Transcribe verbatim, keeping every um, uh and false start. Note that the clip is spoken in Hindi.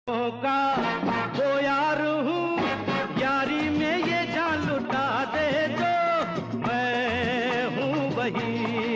का वो यार हूँ, यारी में ये जान लुटा दे जो मैं हूँ वही।